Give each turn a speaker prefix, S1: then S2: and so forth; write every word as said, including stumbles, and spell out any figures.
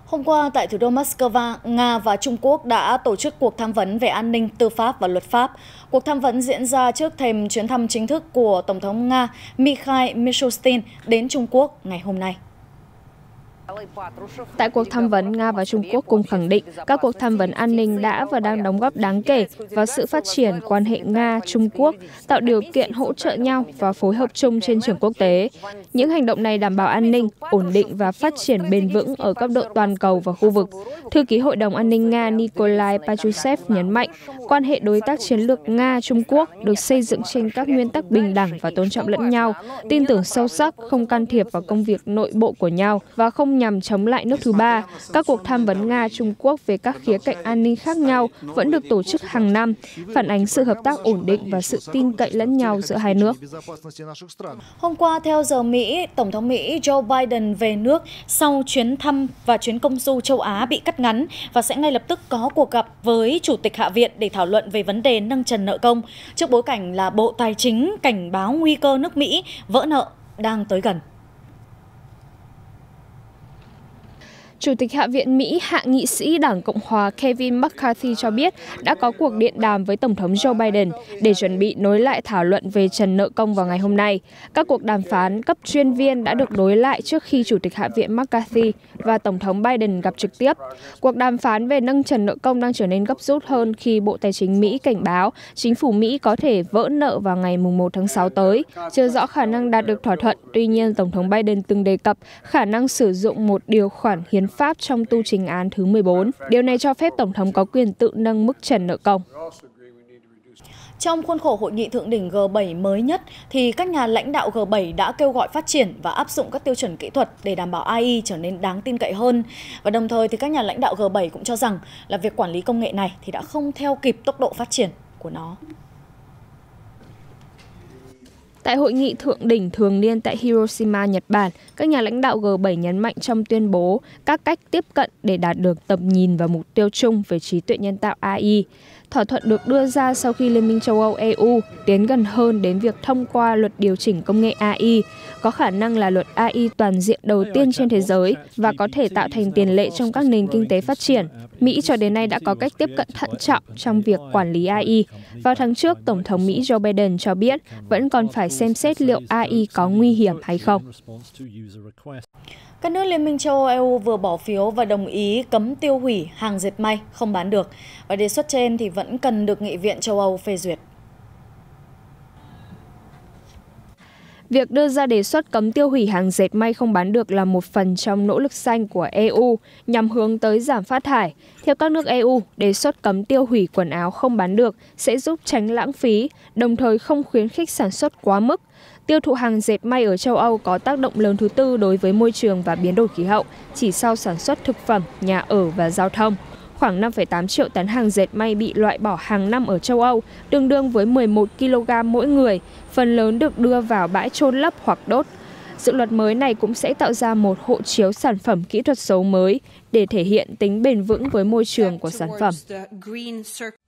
S1: Hôm qua, tại thủ đô Moscow, Nga và Trung Quốc đã tổ chức cuộc tham vấn về an ninh, tư pháp và luật pháp. Cuộc tham vấn diễn ra trước thềm chuyến thăm chính thức của Tổng thống Nga Mikhail Mishustin đến Trung Quốc ngày hôm nay.
S2: Tại cuộc tham vấn, Nga và Trung Quốc cùng khẳng định các cuộc tham vấn an ninh đã và đang đóng góp đáng kể vào sự phát triển quan hệ Nga-Trung Quốc, tạo điều kiện hỗ trợ nhau và phối hợp chung trên trường quốc tế. Những hành động này đảm bảo an ninh, ổn định và phát triển bền vững ở cấp độ toàn cầu và khu vực. Thư ký Hội đồng An ninh Nga Nikolai Patrushev nhấn mạnh, quan hệ đối tác chiến lược Nga-Trung Quốc được xây dựng trên các nguyên tắc bình đẳng và tôn trọng lẫn nhau, tin tưởng sâu sắc, không can thiệp vào công việc nội bộ của nhau và không nhằm chống lại nước thứ ba. Các cuộc tham vấn Nga-Trung Quốc về các khía cạnh an ninh khác nhau vẫn được tổ chức hàng năm, phản ánh sự hợp tác ổn định và sự tin cậy lẫn nhau giữa hai nước.
S1: Hôm qua, theo giờ Mỹ, Tổng thống Mỹ Joe Biden về nước sau chuyến thăm và chuyến công du châu Á bị cắt ngắn và sẽ ngay lập tức có cuộc gặp với Chủ tịch Hạ viện để thảo luận về vấn đề nâng trần nợ công, trước bối cảnh là Bộ Tài chính cảnh báo nguy cơ nước Mỹ vỡ nợ đang tới gần.
S2: Chủ tịch Hạ viện Mỹ, hạ nghị sĩ Đảng Cộng hòa Kevin McCarthy cho biết đã có cuộc điện đàm với Tổng thống Joe Biden để chuẩn bị nối lại thảo luận về trần nợ công vào ngày hôm nay. Các cuộc đàm phán cấp chuyên viên đã được nối lại trước khi Chủ tịch Hạ viện McCarthy và Tổng thống Biden gặp trực tiếp. Cuộc đàm phán về nâng trần nợ công đang trở nên gấp rút hơn khi Bộ Tài chính Mỹ cảnh báo chính phủ Mỹ có thể vỡ nợ vào ngày mùng một tháng sáu tới. Chưa rõ khả năng đạt được thỏa thuận, tuy nhiên Tổng thống Biden từng đề cập khả năng sử dụng một điều khoản hiến pháp trong tu trình án thứ mười bốn. Điều này cho phép Tổng thống có quyền tự nâng mức trần nợ công.
S1: Trong khuôn khổ hội nghị thượng đỉnh G bảy mới nhất, thì các nhà lãnh đạo G bảy đã kêu gọi phát triển và áp dụng các tiêu chuẩn kỹ thuật để đảm bảo a i trở nên đáng tin cậy hơn. Và đồng thời thì các nhà lãnh đạo G bảy cũng cho rằng là việc quản lý công nghệ này thì đã không theo kịp tốc độ phát triển của nó.
S2: Tại hội nghị thượng đỉnh thường niên tại Hiroshima, Nhật Bản, các nhà lãnh đạo G bảy nhấn mạnh trong tuyên bố các cách tiếp cận để đạt được tầm nhìn và mục tiêu chung về trí tuệ nhân tạo a i. Thỏa thuận được đưa ra sau khi Liên minh châu Âu E U tiến gần hơn đến việc thông qua luật điều chỉnh công nghệ a i, có khả năng là luật a i toàn diện đầu tiên trên thế giới và có thể tạo thành tiền lệ trong các nền kinh tế phát triển. Mỹ cho đến nay đã có cách tiếp cận thận trọng trong việc quản lý a i. Vào tháng trước, Tổng thống Mỹ Joe Biden cho biết vẫn còn phải xem xét liệu a i có nguy hiểm hay không.
S1: Các nước Liên minh châu Âu E U vừa bỏ phiếu và đồng ý cấm tiêu hủy hàng dệt may không bán được. Và đề xuất trên thì vẫn cần được Nghị viện châu Âu phê duyệt.
S2: Việc đưa ra đề xuất cấm tiêu hủy hàng dệt may không bán được là một phần trong nỗ lực xanh của E U nhằm hướng tới giảm phát thải. Theo các nước E U, đề xuất cấm tiêu hủy quần áo không bán được sẽ giúp tránh lãng phí, đồng thời không khuyến khích sản xuất quá mức. Tiêu thụ hàng dệt may ở châu Âu có tác động lớn thứ tư đối với môi trường và biến đổi khí hậu, chỉ sau sản xuất thực phẩm, nhà ở và giao thông. Khoảng năm phẩy tám triệu tấn hàng dệt may bị loại bỏ hàng năm ở châu Âu, tương đương với mười một ki lô gam mỗi người, phần lớn được đưa vào bãi chôn lấp hoặc đốt. Dự luật mới này cũng sẽ tạo ra một hộ chiếu sản phẩm kỹ thuật số mới để thể hiện tính bền vững với môi trường của sản phẩm.